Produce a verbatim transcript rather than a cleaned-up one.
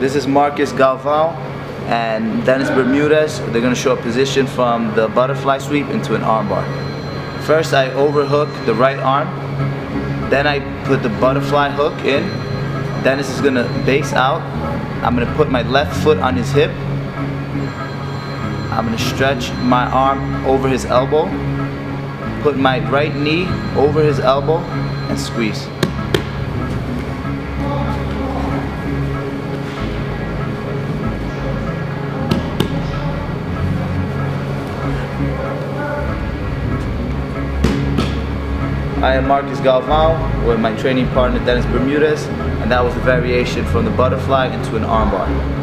This is Marcus Galvo and Dennis Bermudez. They're going to show a position from the butterfly sweep into an armbar. First I overhook the right arm, then I put the butterfly hook in. Dennis is going to base out. I'm going to put my left foot on his hip. I'm going to stretch my arm over his elbow, put my right knee over his elbow and squeeze. I am Marcus Galvo with my training partner Dennis Bermudez, and that was the variation from the butterfly into an armbar.